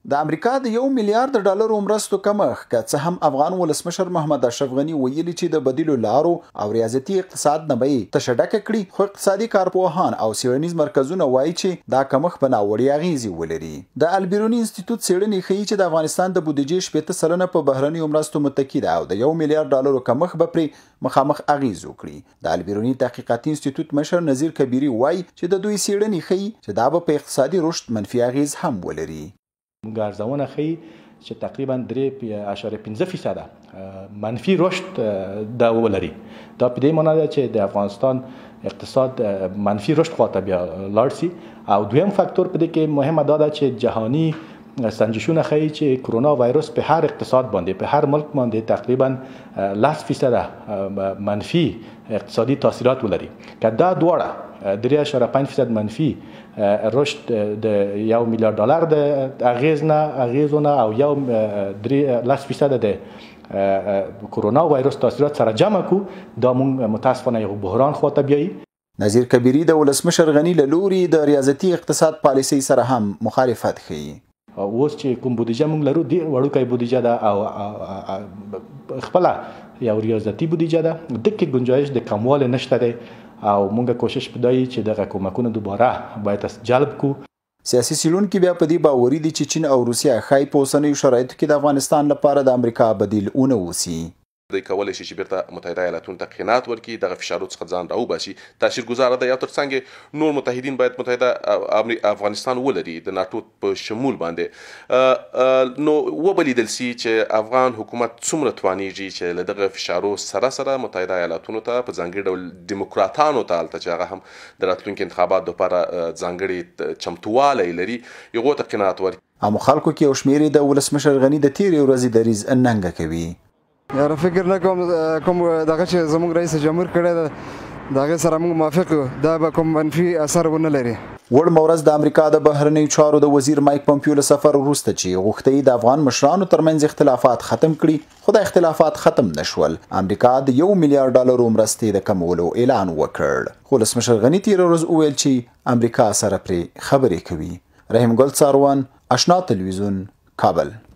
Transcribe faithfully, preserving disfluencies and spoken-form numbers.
د امریکا د یو میلیارډ ډالرو مرستو کمښت که څه هم افغان ولسمشر محمد اشرف غني ویلي چې د بدیلو لارو او ریاضتي اقتصاد نه به یې تشه ډکه کړي، خو اقتصادي کارپوهان او څېړنیز مرکزونه وایي چې دا کمښت به ناوړې اغېزې ولري. د البیروني انسټیټوټ څېړنې ښیي چې د افغانستان د بودیجې شپېته سلنه په بهرنیو مرستو متکي ده او د یو میلیارډ ډالرو کمښت به پرې مخامخ اغېز وکړي. د البیروني تحقیقاتي انسټیټوټ مشر نظیر کبیري وایي چې د دوی څېړنې ښیي چې دا به په اقتصادي رشد منفي اغېز هم ولري. موږ ارزونه ښیي چې تقریبا درې اعشاریه پنځه فیصده منفي رشد دا ولري. دا په دې معنی ده چې د افغانستان اقتصاد منفي رشد خواته بیا لاړ شي. او دویم فاکتور په دې کې مهمه دا ده چې جهاني سنجشونه ښیي چې کرونا وایرس په هر اقتصاد باندې په هر ملک باندې تقریبا لس فیصده منفي اقتصادي تاثیرات ولري. که دا دواړه درې اعشاریه پنځه فیصد منفي رشد د یو میلیارډ ډالر د اغیز نه اغیزونه او یو درې لس فیصد د کرونا وایرس تاثیرات سره جمع کو، دا مونږ متاسفانه یو بحران خواته بیایي. نظیر کبیري د ولسمشر غني له لوري د ریاضتي اقتصاد پالیسۍ سره هم مخالفت ښیي. اوس چې کوم بودیجه مونږ لرو ډېر وړوکی بودیجه ده او خپله یو ریاضتي بودیجه ده، دقیق گنجایش د کموالی نشته دی او مونږ کوشش پدای چې دغه کومکونه دوباره باید جلب کو. سیاسي څېړونکي بیا په دې باوري دي چې چین او روسیه ښایي په اوسنیو شرایطو کې د افغانستان لپاره د امریکا بدیل ونه اوسي. دوی کولی شي چې بیرته متحده ایالاتونو ته قناعت ورکړي، دغه فشارو څخه ځان راوباسي. تاثیرګذاره ده. یا ترڅنګ نور متحدین باید متحده افغانستان ولري د ناټو په شمول باندې. نو وبلیدل سي چې افغان حکومت څومره توانیږي چې له دغه فشارو سره سره متحده ایالاتونو ته په ځانګړي ډول دیموکراتانو ته هلته چې هغه هم د راتلونکي انتخاباتو لپاره ځانګړي چمتووالی لري هغو ته قناعت ورکړي. عامو خلکو کې یو شمېر د ولسمشر غني د تېرې ورځې دریځ ننګه کوي. یاره فکر نه کوم کوم دغه چې زموږ رئیس جمهور کړی ده د هغې سره موږ موافق یو، دا به کوم منفي اثر ونه لري. وړمه ورځ د امریکا د بهرنیو چارو د وزیر مایک پومپیو له سفر وروسته چې غوښته د افغان مشرانو ترمنځ اختلافات ختم کړي، خو دا اختلافات ختم نشول. امریکا د یو میلیارډ ډالرو مرستې د کمولو اعلان وکړ، خو ولسمشر غني تېره ورځ وویل چې امریکا سره پرې خبرې کوي. رحیم ګل څاروان، اشنا تلویزیون، کابل.